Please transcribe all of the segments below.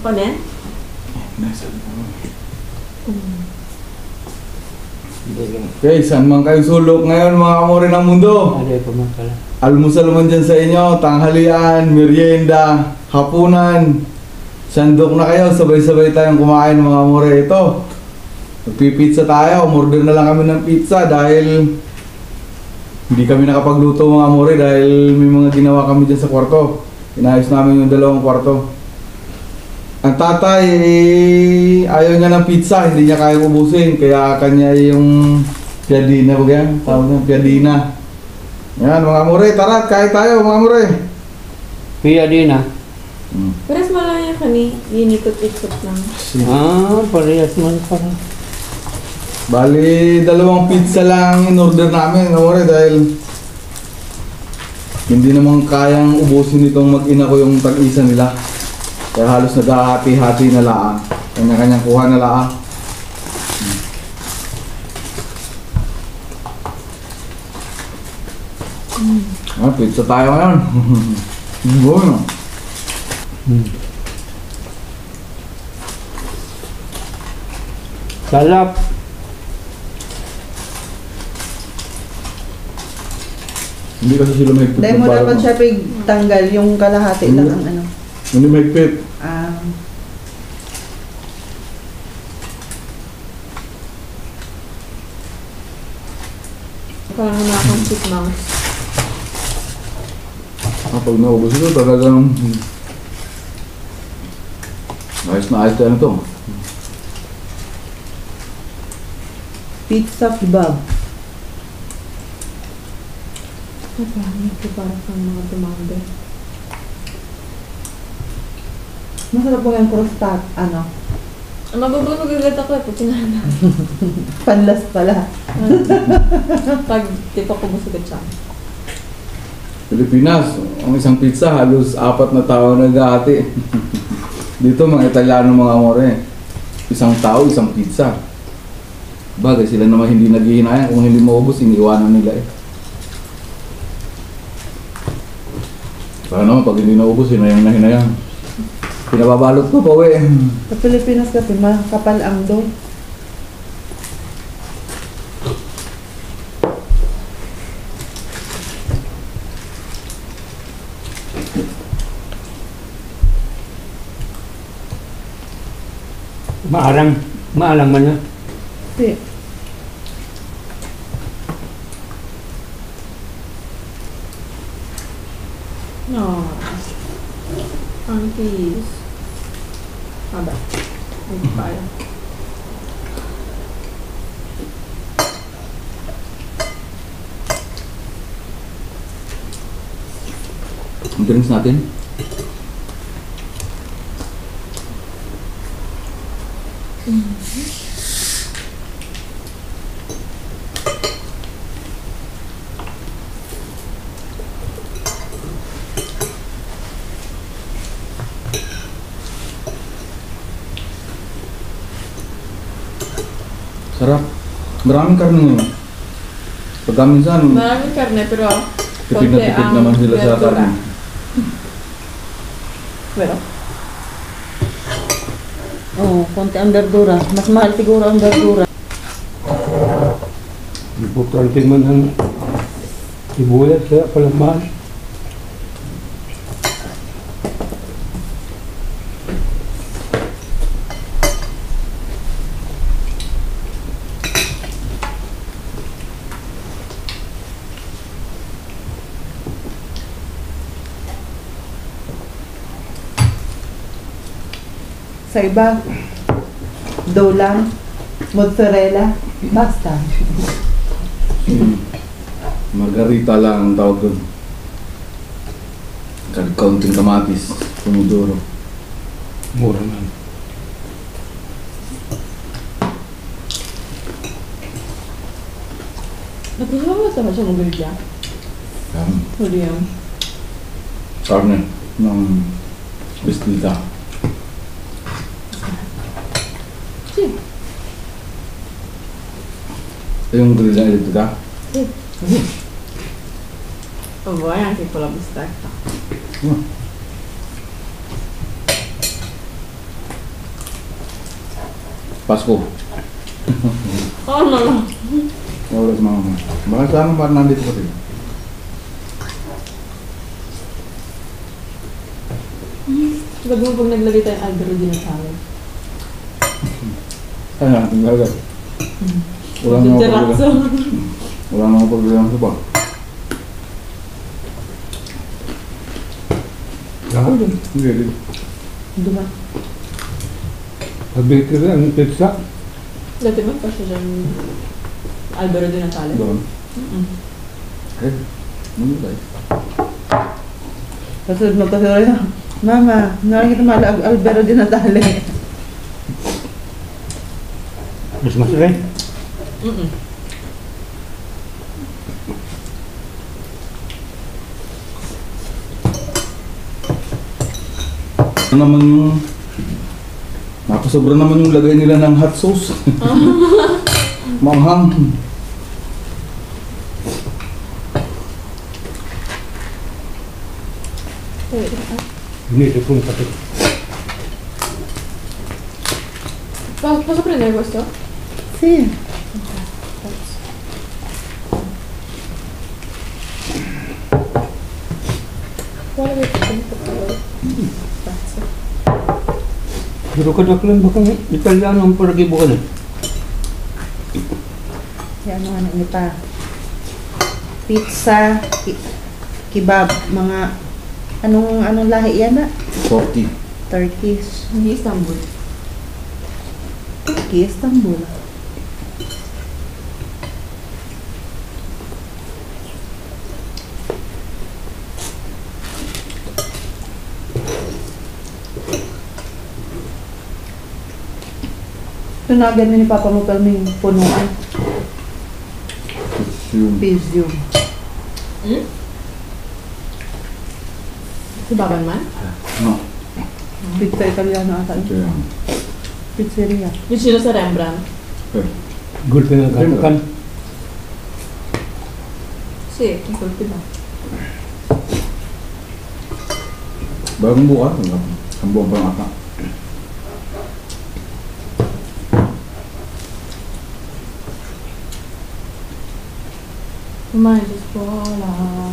Ako din? Okay, saan man kayo sulok ngayon mga amore ng mundo? Ada pemakalan. Almusal man dyan sa inyo, tanghalian, merienda, hapunan. Sandok na kayo, sabay-sabay tayong kumain mga amore. Ito, magpipizza tayo, umorder na lang kami ng pizza dahil hindi kami nakapagluto mga amore dahil may mga ginawa kami dyan sa kwarto. Inayos namin yung dalawang kwarto. Ang tatay, ayaw niya ng pizza, hindi niya kaya ubusin, kaya kanya yung piadina, ba yan? Tawag niya, piadina. Yan mga amore, tara, kahit tayo mga amore. Pia din ah. Pares mo lang yan kani. Inikot-ikot lang. Ah, parehas man pala. Bali, dalawang pizza lang in order namin mga amore dahil hindi naman kayang ubusin itong mag-ina ko yung tag-isa nila. Kaya halos naghahati-hati na laang. Kanya-kanyang kuha na laang. Pizza tayo ngayon. Bueno. Salap. Hindi kasi sila mahigpit. Dahil mo dapat siya tanggal yung kalahati lang ang ano. Hindi mahigpit. Parang wala akong chipmunks. Pag naubos ito, talagang ayos na ayos tayo na ito. Pizza kebab. Marami ko parang kang mga dumande. Masarap po yung crustat, ano? Magugunog agad ako eh, pag sinana. Panlas pala. Pag tipo ko busog siya. Pilipinas, ang isang pizza halos 4 na tao naghahati. Dito mga Italiano mga amore, isang tao, isang pizza. Bagay sila naman hindi naghihinayang, kung hindi maubos, iniiwanan nila eh. Para naman pag hindi naubos, hinayang na hinayang. Pinababalot ko pa we. Sa Pilipinas kasi makapal ang dough. Maalang man yan. Hindi. No. Aunties. Aba. Hindi kaya. Ang drinks natin. Sarap. Maraming karne ngayon. Pagka minsan, Maraming karne pero tipid na tipid naman sila sa verdura. karne. Pero, Oo, konti ang verdura. Mas mahal siguro ang verdura. Importante man ang sibuyas, kaya pala mahal. Sa iba, dough lang, mozzarella, basta. Margarita lang ang tawag doon. Kaunting kamatis, pomodoro. Mura man. nagustuhan mo sa siya mong birya? Huli yan. Karne ng bestita. Si. Yung grill na dito ka? Oh boy, ang tipo la bistecca. Pasko. Ano lang. Wala sa mga mo. Baka sana pa nandito ko rin. Sabi mo pag naglagay tayong Albero din na salad. Ay na, tinggal ka. Wala na ako Diretso. Wala na ako pagbilang sa pa. Hindi, hindi. Duma. Bakery ang pizza. Dati mo pa siya dyan Albero din na salad. Doon. Eh, ano tayo? Kasunod mo kasi rin na, Mama, nakikita mo Albero din na tali. Mas masarap. Ano naman yung napasobra naman yung lagay nila ng hot sauce. Manghang. Hindi ito pong pati. Posso prendere questo? Si. Guarda che grazie. Pero kadaklan ba kang Italiano ang paragibukan eh? Yan ano ini pa. Pizza, kebab, mga anong lahi yan na? 40. Turkish. Hindi Istanbul. Turkey, Istanbul. Tunagan ni Papa mo kami punuan. Yung Pizyum. Si Baban man? no. Pizza Italiano ata. Kaya, Pizzeria. Vicino sa Rembrandt. eh, Good ka na katakan. Sì, in colpi ba? bagong buka. Ang buong pang ata. Ormai di scuola.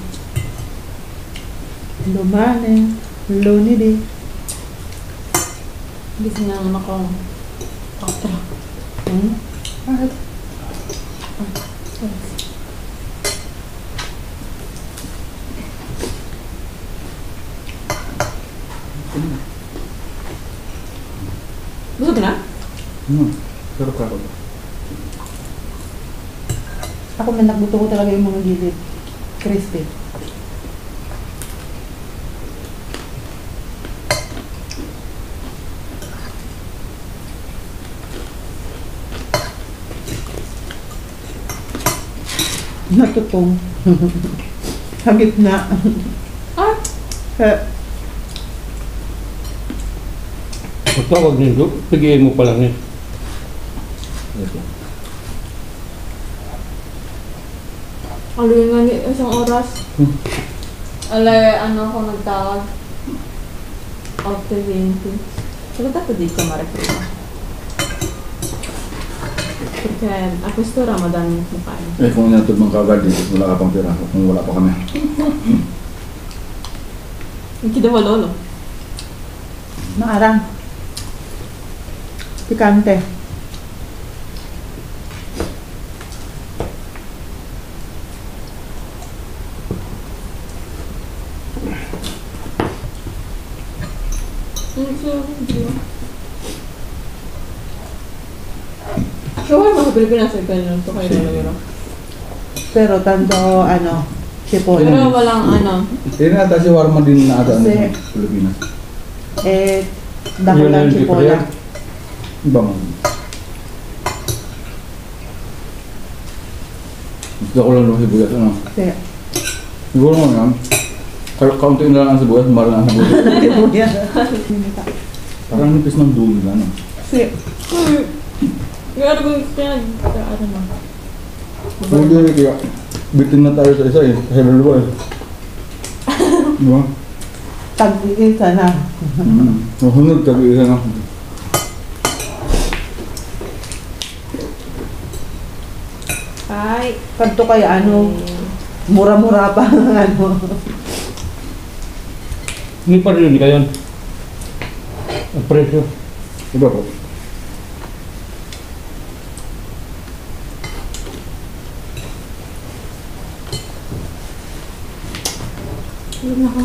Domani, lunedì. Gising na naman ako. 4. Bakit? Busog na? Sarap ka ako. Ako man nagbuto ko talaga yung mga gilid. Crispy. Natutong. Sa gitna. Ah! Pagtawag nito, pigiin mo pa lang eh. Ito. Aluin nga ni isang oras. Alay, ano ako nagtawag? After 20. Sabi ka di ka ma-refree. Perché a quest'ora Ramadan mo kain. Eh, kung natod mong kagad dito, wala ka pang pira. Kung wala pa kami. Yung kidawa lolo. Maarang. Pikante. So, wala mga Pilipinas ay ganyan ito kayo nalagyan. Pero tanto, sipon. Pero walang ano. Eh, nata si Warma din na ata Kasi- sa Pilipinas. Dako Yun lang ang di pa sipola. yan. Iba mo. Gusto ko lang ng sibuyas, ano? Kasi, Siguro mo yan. Kaunti na lang ang sibuyas, mahal na ang sibuyas. sibuyas. Parang nipis ng dulo na, ano? Kasi, Kaya ano kung kaya ano mo. Hindi, kaya bitin na tayo sa isa eh. Kasi dalawa eh. Diba? tag-iisa na. Mahunod, tabi isa na. Ay. Kanto kaya ano, mura-mura pa ang ano. Hindi pa rin kayo. Ang presyo. Iba po. Ayun ako.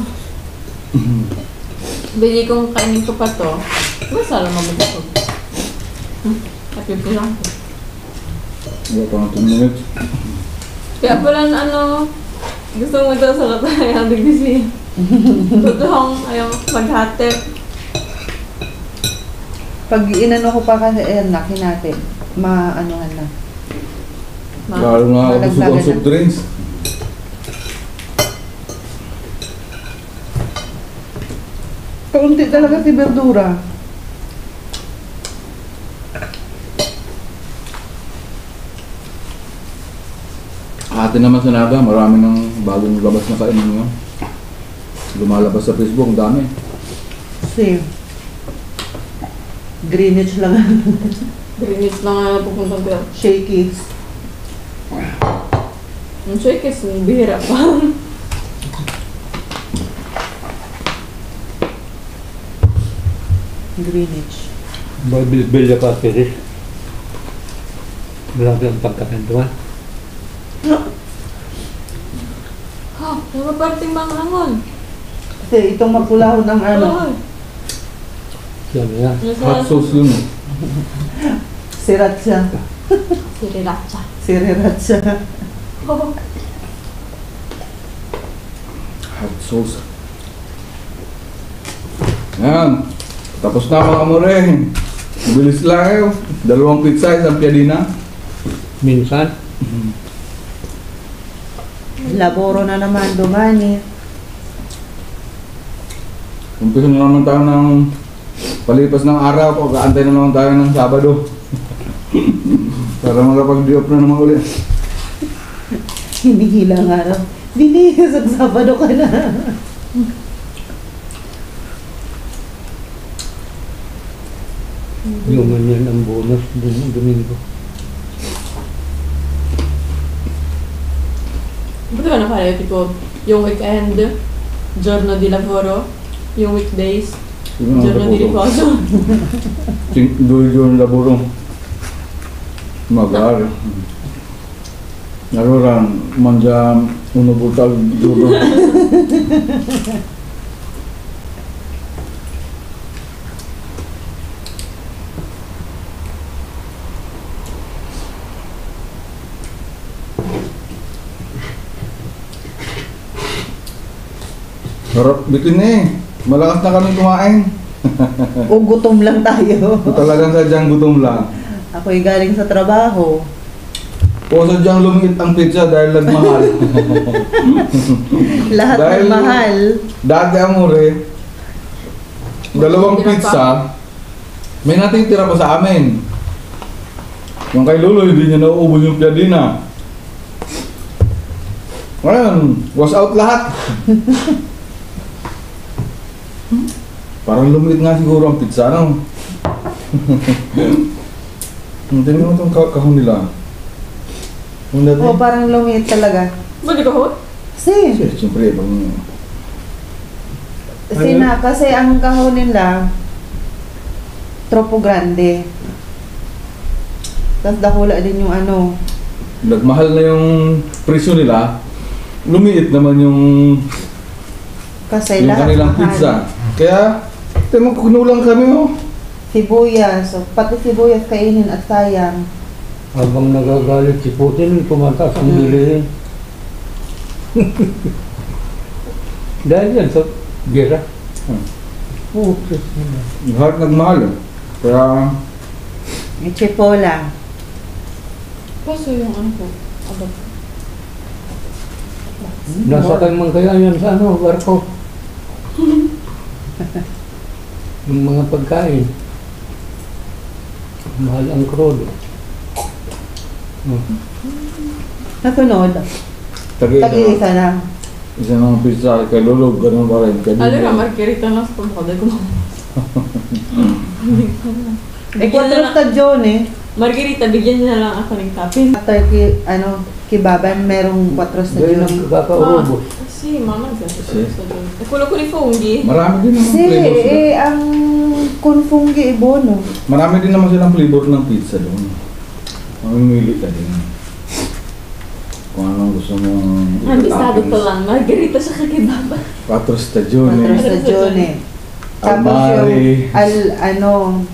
Bili kong kainin ko pa to. Masala mabalik ko. Happy ko lang. Iba pa ng 2 minutes. Kaya pala ano, gusto mo daw sa katay ang digdisi. Totoong ayaw maghatip. Pag inano ko pa kasi, ayan na, natin. Maanuhan na. Lalo na busog ang Malaglagan soft na. drinks. Kaunti talaga si Berdura. Ate naman sa Naga, marami ng bagong labas na kainan ngayon. Lumalabas sa Facebook, ang dami. Kasi, Greenwich lang. Greenwich lang nga pupuntang ko. Shakey's. Ang shakes, bihira pa. Greenwich. Bilya ka kasi. Grabe ang pagkakantuan. Ha, napaparting mga langon. Kasi itong mapulahon ng ano, Ay, Sabi nga. Hot sauce yun. eh. sriracha. Sriracha. Sriracha. Oh, Hot sauce. Yan. Tapos na mga amore. Bilis lang kayo. 2 pizza, 1 piadina. Minsan, Laboro na naman, dumani. Umpisa na naman tayo ng palipas ng araw. Pag-aantay na naman tayo ng Sabado. Para makapag-diop na naman ulit. Hinihila nga raw. Dini, sa Sabado ka na. yung ganyan ang bonus din ng Domingo. buti ba na kaya tipo, yung weekend, giorno di lavoro, yung weekdays, giorno di riposo. Due laburo. Magari. Allora, mangia uno butal giorno. Harap bitin eh. Malakas na kami kumain. O gutom lang tayo. Talagang sadyang gutom lang. Ako'y galing sa trabaho. O sadyang lumiit ang pizza dahil nagmahal. Lahat Dahil- ng mahal. Dati amore, 2 pizza, may nating tira pa sa amin. Yung kay Lolo, hindi niya nauubos yung piadina. Ngayon, was out lahat. Parang lumiit nga siguro ang pizza, no? Tingnan mo itong kahon nila. Yung dati, O parang lumiit talaga. Balik ako? siyempre, pag Kasi ang kahon nila, tropo grande. Tapos dakula din yung ano. nagmahal na yung presyo nila, lumiit naman yung Kasi yung lahat kanilang mahal. pizza. Kaya, kunulang kami, oh. Sibuyas. So, pati sibuyas kainin at sayang. Habang nagagalit si Putin, tumataas ang bilihin. Dahil yan sa gera. Putis nila. Lahat nagmahal, eh. Kaya, Yung chipola. Kaso yung ano ko, abag. Nasakay man kaya yan sa ano, barko. Yung mga pagkain. Mahal ang crude. Nasunod. Tag-iisa na. isa ng pizza kay Lolo, ganun pa rin. Kaya Alam nga, margarita na sa pagkakada ko. Hindi ko na. Eh, 4 stagione. Margarita, bigyan niyo na lang ako ng topping. After kibaban, merong 4 sa Dahil June. nagkakaubo. Si mama Si. nagsasabi. Kulo ko ni Fungi. Marami din naman Kasi, flavor sila. ang kunfungi ibono. Marami din naman silang flavor ng pizza doon. Mamimili ka din. Kung anong gusto mong Ang bisado toppings. pa lang, Margarita sa kakibaba. 4 stagione. 4 sa June. Tapos Almari. yung,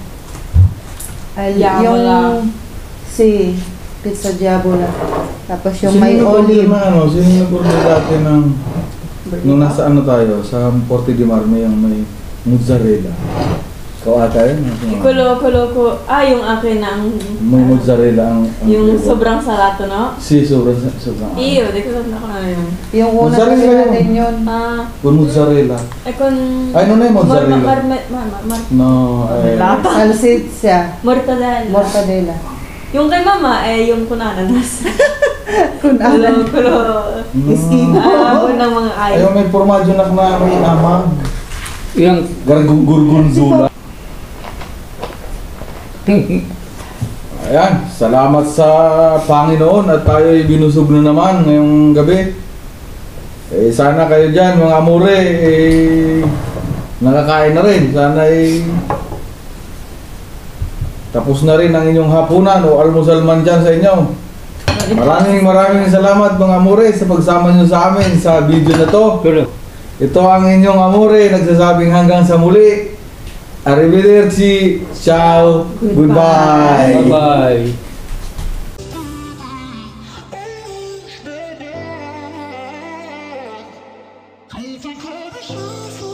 Diavola. si pizza diavola. Tapos yung Sino may nag-order olive. na ano? Sino nag-order dati ng nung nasa ano tayo, sa Forte di Marme, yung may mozzarella. Ikaw ata yun? Kulo ko. Yung akin na ang... May mozzarella ang Yung flavor. sobrang salato, no? Si, sobrang. Iyo, di ko na ako na yun. Yung una Mozzarella kasi yun. natin yun. Con mozzarella. Kung... Ay, ano na yung mozzarella? No, Lata. Salsiccia. Mortadella. Mortadella. Yung kay mama, yung kun ananas. Kung ano. Kulo. Iskibo. Ako ng mga ay. Ayaw, may formaggio na may amag. Yung Gurgundula. Ayan, salamat sa Panginoon at tayo ay binusog na naman ngayong gabi. Sana kayo dyan, mga amore, nakakain na rin. Sana tapos na rin ang inyong hapunan o almusal man dyan sa inyo. Maraming salamat mga amore sa pagsama nyo sa amin sa video na to. tulo. Ito ang inyong amore, nagsasabing hanggang sa muli. Arrivederci, ciao, goodbye. Bye-bye. If you could